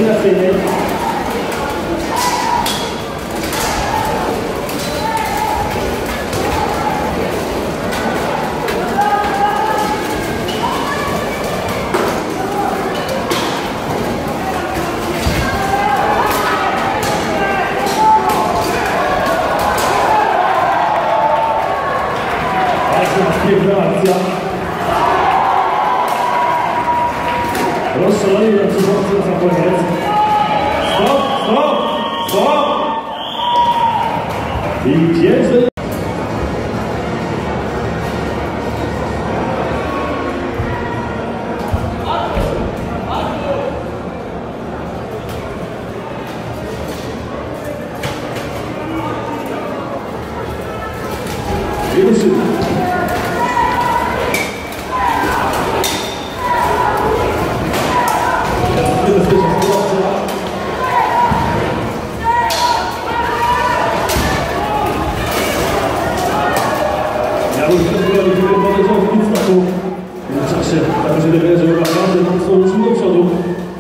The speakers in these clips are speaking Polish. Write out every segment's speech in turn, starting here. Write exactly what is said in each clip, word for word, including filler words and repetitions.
regeneracyjnej. Piękna akcja. Rozszalony na przywódcy na koniec. Stop, stop, stop! I piękny. I ruszymy. Ja już zrobiłem, żeby podejrzał w nic taką w czasie, tak że nie że naprawdę mocno ruszył do przodu.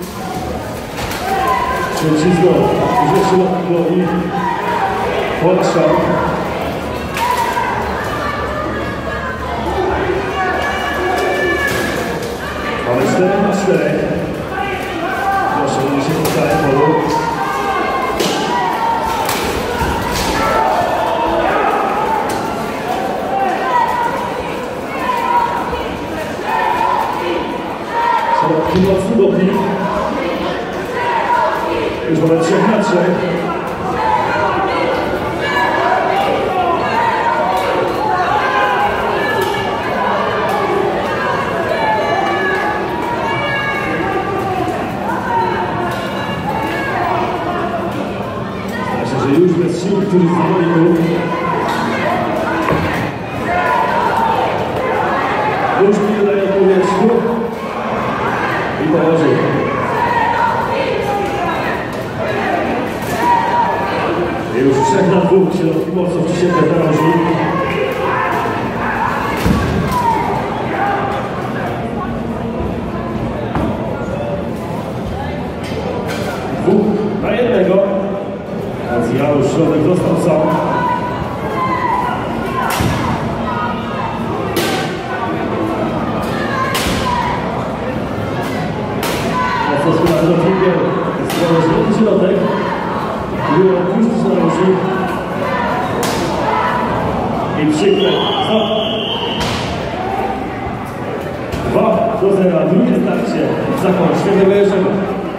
Przecisnął, już środko i podszał. Mamy cztery na cztery. Proszę, żeby się po całym polu. Mocny doping. Już mamy trzech na trzech. Myślę, że już bez sił, który zwolnił. Już mi daje powierzchnię. I położył. I już trzech na dwóch środki mocno wciśnięte w narożnik. Dwóch na jednego. Więc ja już środek został sam. Rozpływa do finger, stronę środek, środek. Było puścić na narożnik. I przykre. Stop. dwa do zera. Drugie starcie. Zakończ tego wyjeżdżego.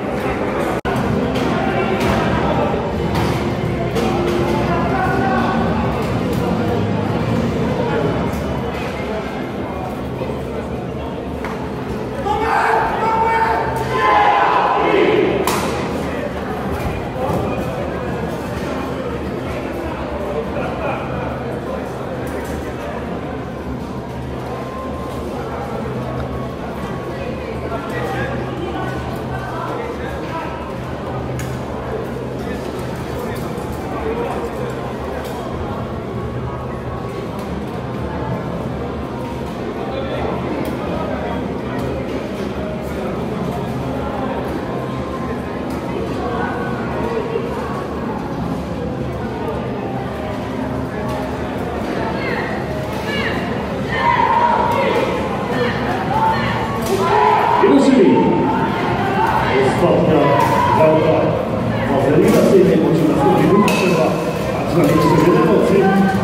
Ostatnia walka w eliminacyjnej, bądź na drugiej ruch trzeba, a przynajmniej jeszcze jeden emocji.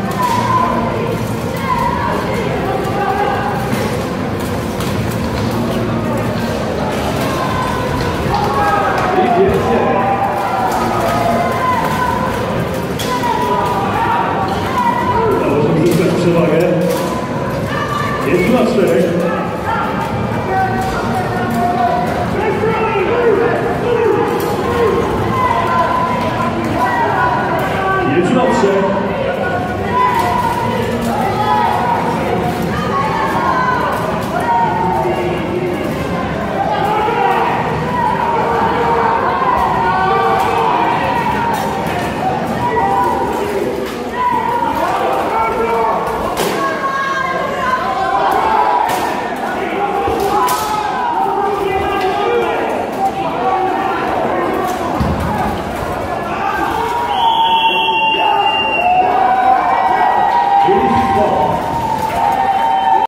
I pięknie. Udało się uzyskać przewagę. Jest na czterech. Jedź na trzech. I stop.